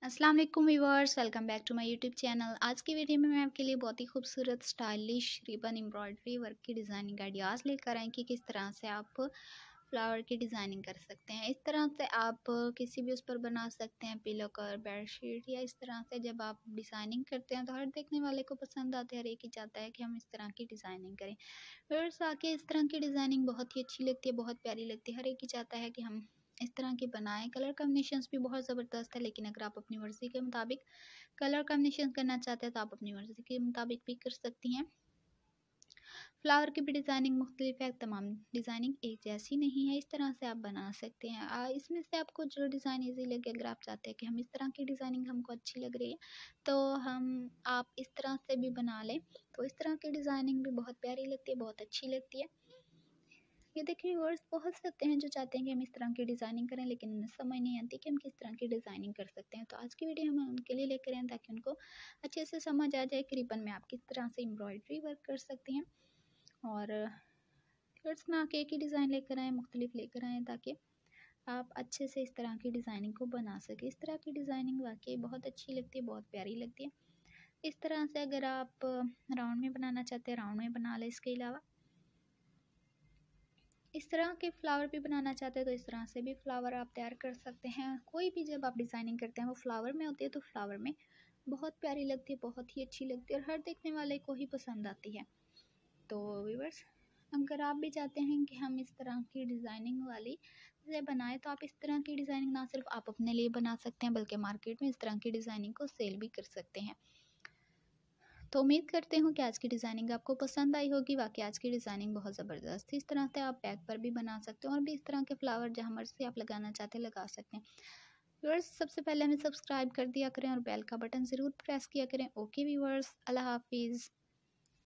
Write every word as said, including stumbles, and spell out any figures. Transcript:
अस्सलाम वालेकुम viewers, welcome back to my YouTube channel. आज की वीडियो में मैं आपके लिए बहुत ही खूबसूरत स्टाइलिश रिबन एम्ब्रॉयडरी वर्क की डिज़ाइनिंग आइडियाज़ लेकर आई कि किस तरह से आप फ्लावर की डिज़ाइनिंग कर सकते हैं। इस तरह से आप किसी भी उस पर बना सकते हैं, पिलो कवर, बेडशीट, या इस तरह से जब आप डिज़ाइनिंग करते हैं तो हर देखने वाले को पसंद आते हैं। हर एक ही चाहता है कि हम इस तरह की डिज़ाइनिंग करें। व्यूअर्स, आके इस तरह की डिज़ाइनिंग बहुत ही अच्छी लगती है, बहुत प्यारी लगती है। हर एक ही चाहता है कि हम इस तरह की बनाएं। कलर कॉम्बिनेशंस भी बहुत ज़बरदस्त है, लेकिन अगर आप अपनी मर्ज़ी के मुताबिक कलर कॉम्बिनेशन करना चाहते हैं तो आप अपनी मर्ज़ी के मुताबिक भी कर सकती हैं। फ्लावर की भी डिज़ाइनिंग मुख्तलिफ है, तमाम डिज़ाइनिंग एक जैसी नहीं है। इस तरह से आप बना सकते हैं। आ, इसमें से आपको जो डिज़ाइन ईजी लगे, अगर आप चाहते हैं कि हम इस तरह की डिज़ाइनिंग हमको अच्छी लग रही है तो हम आप इस तरह से भी बना लें, तो इस तरह की डिज़ाइनिंग भी बहुत प्यारी लगती है, बहुत अच्छी लगती है। ये देखिए व्यूअर्स, बहुत से होते हैं जो चाहते हैं कि हम इस तरह की डिज़ाइनिंग करें, लेकिन उन्हें समझ नहीं आती कि हम किस तरह की डिज़ाइनिंग कर सकते हैं। तो आज की वीडियो हम उनके लिए लेकर आए ताकि उनको अच्छे से समझ आ जाए कि रिबन में आप किस तरह से एम्ब्रॉयडरी वर्क कर सकते हैं। और व्यूअर्स, ना कि एक ही डिज़ाइन लेकर आएँ, मुख्तलिफ लेकर आएँ ताकि आप अच्छे से इस तरह की डिज़ाइनिंग को बना सकें। इस तरह की डिज़ाइनिंग वाकई बहुत अच्छी लगती है, बहुत प्यारी लगती है। इस तरह से अगर आप राउंड में बनाना चाहते हैं, राउंड में बना लें। इसके अलावा इस तरह के फ्लावर भी बनाना चाहते हैं तो इस तरह से भी फ्लावर आप तैयार कर सकते हैं। कोई भी जब आप डिज़ाइनिंग करते हैं वो फ्लावर में होती है तो फ्लावर में बहुत प्यारी लगती है, बहुत ही अच्छी लगती है और हर देखने वाले को ही पसंद आती है। तो व्यूअर्स, अगर आप भी चाहते हैं कि हम इस तरह की डिज़ाइनिंग वाली से बनाएं तो आप इस तरह की डिज़ाइनिंग ना सिर्फ आप अपने लिए बना सकते हैं बल्कि मार्केट में इस तरह की डिज़ाइनिंग को सेल भी कर सकते हैं। तो उम्मीद करते हूँ कि आज की डिज़ाइनिंग आपको पसंद आई होगी। वाकई आज की डिज़ाइनिंग बहुत ज़बरदस्त थी। इस तरह से आप बैग पर भी बना सकते हो और भी इस तरह के फ्लावर जहाँ मर्जी आप लगाना चाहते हैं लगा सकते हैं। व्यूअर्स, सबसे पहले हमें सब्सक्राइब कर दिया करें और बेल का बटन ज़रूर प्रेस किया करें। ओके व्यूअर्स, अल्लाह हाफिज़।